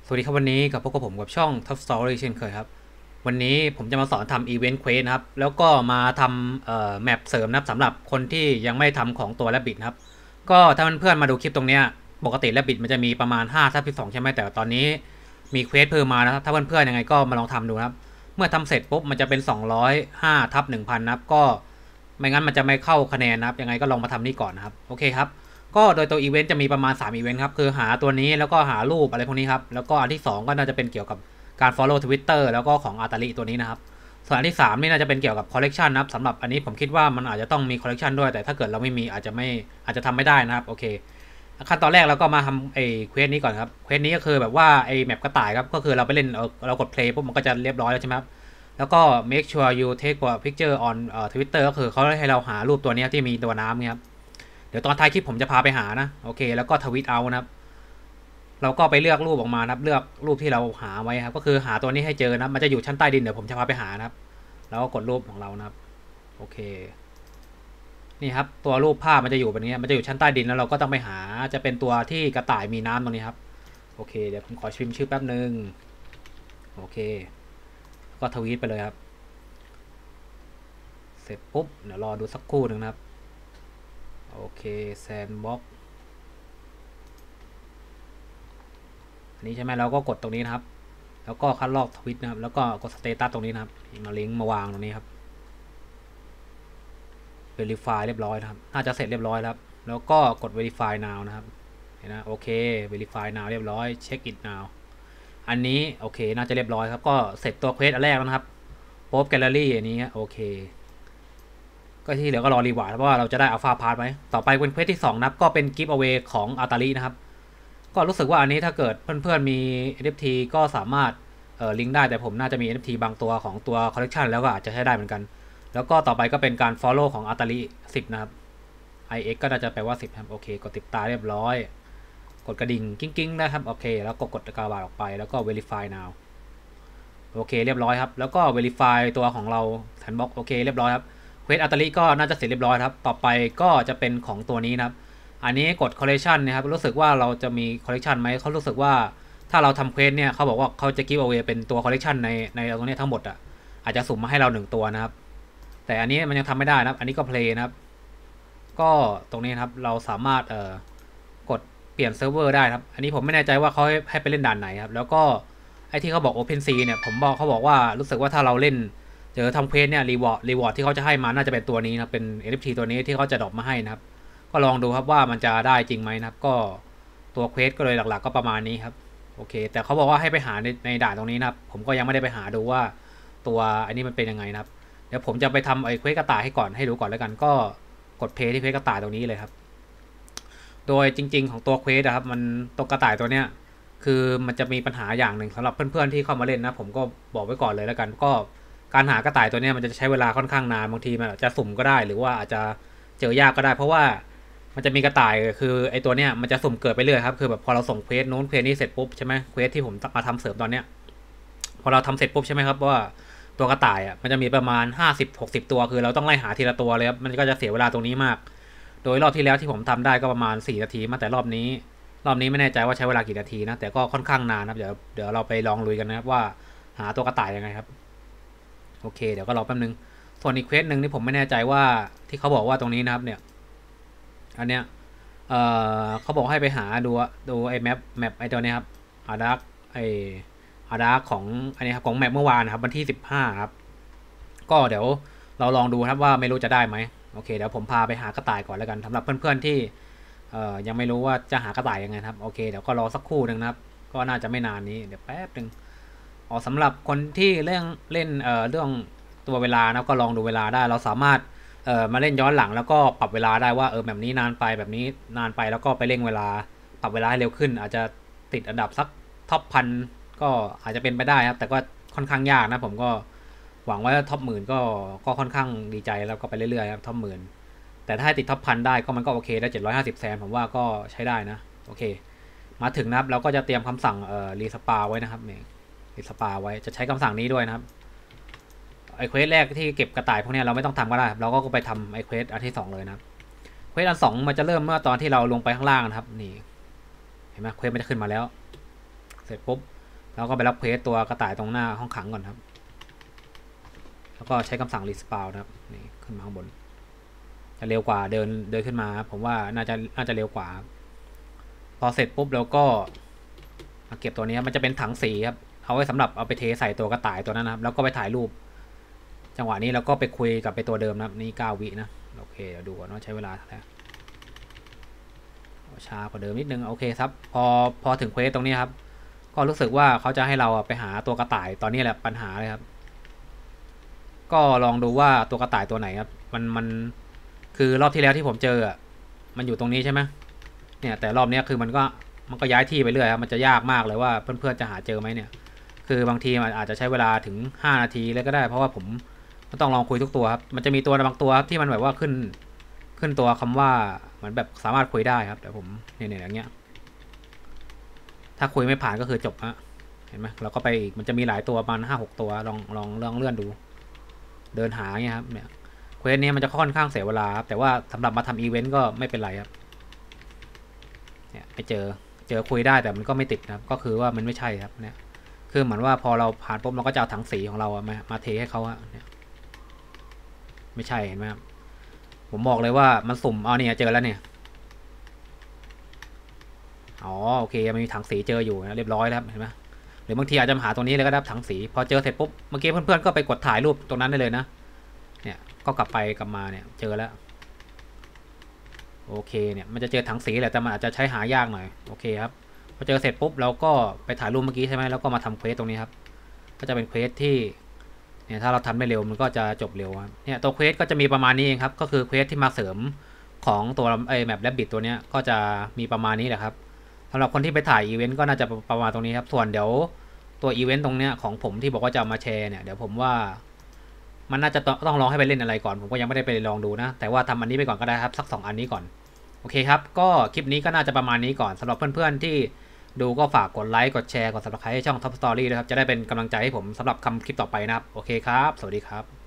วัสดีครับวันนี้กับพวกผมกับช่อง Top Story เช่นเคยครับวันนี้ผมจะมาสอนทำอีเวนต์เควสนะครับแล้วก็มาทำแมปเสริมนะครับสำหรับคนที่ยังไม่ทำของตัว Rabbit นะครับก็ถ้าเพื่อนๆมาดูคลิปตรงเนี้ยปกติ Rabbit มันจะมีประมาณ5/12ใช่ไหมแต่ตอนนี้มีเควสเพิ่มมานะครับถ้าเพื่อนๆยังไงก็มาลองทำดูนะครับเมื่อทำเสร็จปุ๊บมันจะเป็น205/1000นะครับก็ไม่งั้นมันจะไม่เข้าคะแนนนะครับยังไงก็ลองมาทำนี่ก่อนนะครับโอเคครับ ก็โดยตัวอีเวนต์จะมีประมาณ3อีเวนต์ครับคือหาตัวนี้แล้วก็หารูปอะไรพวกนี้ครับแล้วก็อันที่2ก็น่าจะเป็นเกี่ยวกับการ follow Twitter แล้วก็ของอาตาลิตัวนี้นะครับส่วนอันที่3นี่น่าจะเป็นเกี่ยวกับ collection นะครับสำหรับอันนี้ผมคิดว่ามันอาจจะต้องมี collection ด้วยแต่ถ้าเกิดเราไม่มีอาจจะทำไม่ได้นะครับโอเคขั้นตอนแรกเราก็มาทำเควสนี้ก่อนครับเควสนี้ก็คือแบบว่าแมปกระต่ายครับก็คือเราไปเล่นเรากด play ปุ๊บมันก็จะเรียบร้อยแล้วใช่ไหมครับแล้วก็ make sure you take a picture on Twitter ก็คือเขาให้เราหารูปตัวนี้ที่มีตัวน้ำเนี่ยครับเดี๋ยวตอนท้ายคลิปผมจะพาไปหานะโอเคแล้วก็ทวิตเอานะครับเราก็ไปเลือกรูปออกมานะครับเลือกรูปที่เราหาไว้ครับก็คือหาตัวนี้ให้เจอนะมันจะอยู่ชั้นใต้ดินเดี๋ยวผมจะพาไปหานะครับแล้วก็กดรูปของเรานะครับโอเคนี่ครับตัวรูปภาพมันจะอยู่แบบนี้มันจะอยู่ชั้นใต้ดินแล้วเราก็ต้องไปหาจะเป็นตัวที่กระต่ายมีน้ำตรงนี้ครับโอเคเดี๋ยวผมขอชิมชื่อแป๊บนึงโอเคก็ทวีตไปเลยครับเสร็จปุ๊บเดี๋ยวรอดูสักครู่หนึ่งนะครับโอเคแซนบ็อกอันนี้ใช่ไหมเราก็กดตรงนี้นะครับแล้วก็คัดลอกทวิตนะครับแล้วก็กดสเตตัสตรงนี้นะครับมาลิงก์มาวางตรงนี้ครับ Verify เรียบร้อยนะครับน่าจะเสร็จเรียบร้อยแล้วแล้วก็กด Verify now นะครับเห็นนะโอเค Verify now เรียบร้อย Check it now อันนี้โอเคน่าจะเรียบร้อยครับก็เสร็จตัวเควสอันแรกแล้วนะครับโป๊ปแกลเลอรี่อันนี้โอเคก็ที่เหลือก็รอรีวาร์ดเพราะว่าเราจะได้อัลฟาพาร์ทไหมต่อไปเป็นเควสที่2นับก็เป็นกิฟต์เอาเวของอัลตาลีนะครับก็รู้สึกว่าอันนี้ถ้าเกิดเพื่อนๆมี NFT ก็สามารถลิงก์ได้แต่ผมน่าจะมี NFT บางตัวของตัวคอลเลกชันแล้วก็อาจจะใช้ได้เหมือนกันแล้วก็ต่อไปก็เป็นการ follow ของอัลตาลี10นะครับ IX ก็น่าจะแปลว่า10ครับโอเคกดติดตามเรียบร้อยกดกระดิ่งกิ้งๆนะครับโอเคแล้วก็กดกระบาดออกไปแล้วก็ verify now โอเคเรียบร้อยครับแล้วก็ verify ตัวของเราแซนบ็อกโอเคเรียบร้อยครับเควสอัลตาลีก็น่าจะเสร็จเรียบร้อยครับต่อไปก็จะเป็นของตัวนี้นะครับอันนี้กด collection นะครับรู้สึกว่าเราจะมี collection ไหมเขารู้สึกว่าถ้าเราทำเควสเนี่ยเขาบอกว่าเขาจะ give away เป็นตัว collection ในตรงนี้ทั้งหมดอ่ะอาจจะสุ่มมาให้เรา1ตัวนะครับแต่อันนี้มันยังทำไม่ได้นะครับอันนี้ก็ play นะครับก็ตรงนี้ครับเราสามารถกดเปลี่ยนเซิร์ฟเวอร์ได้ครับอันนี้ผมไม่แน่ใจว่าเขาให้ไปเล่นด่านไหนครับแล้วก็ไอ้ที่เขาบอก OpenSea เนี่ยเขาบอกว่ารู้สึกว่าถ้าเราเล่นเจอทำเควสเนี่ยรีวอร์ดที่เขาจะให้มาน่าจะเป็นตัวนี้นะเป็น NFT ตัวนี้ที่เขาจะดรอปมาให้นะครับก็ลองดูครับว่ามันจะได้จริงไหมนะครับก็ตัวเควสก็เลยหลักๆก็ประมาณนี้ครับโอเคแต่เขาบอกว่าให้ไปหาในด่านตรงนี้นะครับผมก็ยังไม่ได้ไปหาดูว่าตัวอันนี้มันเป็นยังไงนะครับเดี๋ยวผมจะไปทำไอ้เควสกระต่ายให้ก่อนให้ดูก่อนแล้วกันก็กดเพย์ที่เควสกระต่ายตรงนี้เลยครับโดยจริงๆของตัวเควสนะครับมันตัวกระต่ายตัวเนี้ยคือมันจะมีปัญหาอย่างหนึ่งสำหรับเพื่อนๆที่เข้ามาเล่นนะผมก็บอกไว้ก่อนเลยแล้วกันก็การหากระต่ายตัวนี้มันจะใช้เวลาค่อนข้างนานบางทีมันจะสุ่มก็ได้หรือว่าอาจจะเจอยากก็ได้เพราะว่ามันจะมีกระต่ายคือไอตัวเนี้ยมันจะสุ่มเกิดไปเรื่อยครับคือแบบพอเราส่งเควสนู้นเควสนี้เสร็จปุ๊บใช่ไหมเควสที่ผมมาทำเสริมตอนเนี้ยพอเราทำเสร็จปุ๊บใช่ไหมครับว่าตัวกระต่ายอ่ะมันจะมีประมาณ50-60ตัวคือเราต้องไล่หาทีละตัวเลยครับมันก็จะเสียเวลาตรงนี้มากโดยรอบที่แล้วที่ผมทำได้ก็ประมาณ4 นาทีมาแต่รอบนี้ไม่แน่ใจว่าใช้เวลากี่นาทีนะแต่ก็ค่อนข้างนานครับเดี๋ยวเราไปลองลุยกันนะครับว่าหาตัวกระต่ายยังไงครับโอเคเดี๋ยวก็รอแป๊บนึงส่วนอีกเควสหนึ่งที่ผมไม่แน่ใจว่าที่เขาบอกว่าตรงนี้นะครับเนี่ยอันเนี้ยเขาบอกให้ไปหาดูไอ้แมปไอ้ตัวนี้ครับอาดักไออาดักของอันนี้ครับของแมปเมื่อวานนะครับวันที่15ครับก็เดี๋ยวเราลองดูครับว่าไม่รู้จะได้ไหมโอเคเดี๋ยวผมพาไปหากระต่ายก่อนแล้วกันสำหรับเพื่อนๆที่ยังไม่รู้ว่าจะหากระต่ายยังไงครับโอเคเดี๋ยวก็รอสักครู่หนึ่งนะครับก็น่าจะไม่นานนี้เดี๋ยวแป๊บหนึ่งอ๋อสำหรับคนที่เล่นเรื่องตัวเวลานะก็ลองดูเวลาได้เราสามารถมาเล่นย้อนหลังแล้วก็ปรับเวลาได้ว่าแบบนี้นานไปแบบนี้นานไปแล้วก็ไปเร่งเวลาปรับเวลาให้เร็วขึ้นอาจจะติดอันดับสักท็อปพันก็อาจจะเป็นไปได้ครับแต่ก็ค่อนข้างยากนะผมก็หวังว่าท็อป10,000ก็ค่อนข้างดีใจแล้วก็ไปเรื่อยๆครับท็อป10,000แต่ถ้าให้ติดท็อปพันได้ก็มันก็โอเคได้750 แซมผมว่าก็ใช้ได้นะโอเคมาถึงนะครับเราก็จะเตรียมคำสั่งรีสปาไว้นะครับเนี่ยรีสปาไว้จะใช้คำสั่งนี้ด้วยนะครับไอเควสแรกที่เก็บกระต่ายพวกนี้เราไม่ต้องทำก็ได้เราก็ไปทำไอเควสอันที่2เลยนะครับเควสอัน2มันจะเริ่มเมื่อตอนที่เราลงไปข้างล่างนะครับนี่เห็นไหมเควสมันจะขึ้นมาแล้วเสร็จปุ๊บแล้วก็ไปรับเควสตัวกระต่ายตรงหน้าห้องขังก่อนครับแล้วก็ใช้คำสั่งรีสปาวนะครับนี่ขึ้นมาข้างบนจะเร็วกว่าเดินขึ้นมาผมว่าน่าจะเร็วกว่าพอเสร็จปุ๊บแล้วก็มาเก็บตัวนี้มันจะเป็นถังสีครับเอาไว้สำหรับเอาไปเทใส่ตัวกระต่ายตัวนั้นนะครับแล้วก็ไปถ่ายรูปจังหวะนี้เราก็ไปคุยกับไปตัวเดิมนะครับนี่9 วินะโอเคเดี๋ยวดูก่อนว่าใช้เวลาเท่าไหร่ช้ากว่าเดิมนิดนึงโอเคครับพอถึงเควสตรงนี้ครับก็รู้สึกว่าเขาจะให้เราไปหาตัวกระต่ายตอนนี้แหละปัญหาเลยครับก็ลองดูว่าตัวกระต่ายตัวไหนครับมันคือรอบที่แล้วที่ผมเจอมันอยู่ตรงนี้ใช่ไหมเนี่ยแต่รอบนี้คือมันก็ย้ายที่ไปเรื่อยครับมันจะยากมากเลยว่าเพื่อนๆจะหาเจอไหมเนี่ยคือบางทีมันอาจจะใช้เวลาถึง5 นาทีเลยก็ได้เพราะว่าผมต้องลองคุยทุกตัวครับมันจะมีตัวบางตัวครับที่มันแบบว่าขึ้นตัวคำว่าเหมือนแบบสามารถคุยได้ครับแต่ผมเนี่ยอย่างเงี้ยถ้าคุยไม่ผ่านก็คือจบฮะเห็นไหมเราก็ไปอีกมันจะมีหลายตัวประมาณ5-6 ตัวลองเลื่อนดูเดินหาเงี้ยครับเนี่ยเควสนี้มันจะค่อนข้างเสียเวลาครับแต่ว่าสำหรับมาทำอีเวนต์ก็ไม่เป็นไรครับเนี่ยไปเจอคุยได้แต่มันก็ไม่ติดครับก็คือว่ามันไม่ใช่ครับเนี่ยคือเหมือนว่าพอเราผ่านปุ๊บเราก็จะเอาถังสีของเรามาเทให้เขาเนี่ยไม่ใช่เห็นไหมครับผมบอกเลยว่ามันสุ่มเนี่ยเจอแล้วเนี่ยอ๋อโอเคมันมีถังสีเจออยู่นะเรียบร้อยแล้วเห็นไหมหรือบางทีอาจจะหาตรงนี้เลยก็ได้ถังสีพอเจอเสร็จปุ๊บเมื่อกี้เพื่อนๆก็ไปกดถ่ายรูปตรงนั้นได้เลยนะเนี่ยก็กลับมาเนี่ยเจอแล้วโอเคเนี่ยมันจะเจอถังสีแหละแต่มันอาจจะใช้หายากหน่อยโอเคครับพอเจอเสร็จปุ๊บเราก็ไปถ่ายรูปเมื่อกี้ใช่ไหมแล้วก็มาทำเควสตรงนี้ครับก็จะเป็นเควสที่เนี่ยถ้าเราทำได้เร็วมันก็จะจบเร็วครับเนี่ยตัวเควสก็จะมีประมาณนี้เองครับก็คือเควสที่มาเสริมของตัวแมปแรบบิทตัวเนี้ยก็จะมีประมาณนี้แหละครับสำหรับคนที่ไปถ่ายอีเวนต์ก็น่าจะประมาณตรงนี้ครับส่วนเดี๋ยวตัวอีเวนต์ตรงเนี้ยของผมที่บอกว่าจะมาแชร์เนี่ยเดี๋ยวผมว่ามันน่าจะต้องลองให้ไปเล่นอะไรก่อนผมก็ยังไม่ได้ไปลองดูนะแต่ว่าทำอันนี้ไปก่อนก็ได้ครับสัก2 อันนี้ก่อนโอเคครับก็คลิปนี้ก็น่าจะประมาณนี้ก่อนสำหรับเพื่อนๆที่ดูก็ฝากกดไลค์กดแชร์กด Subscribe ให้ช่อง Top Story ด้วยครับจะได้เป็นกำลังใจให้ผมสำหรับคลิปต่อไปนะครับโอเคครับสวัสดีครับ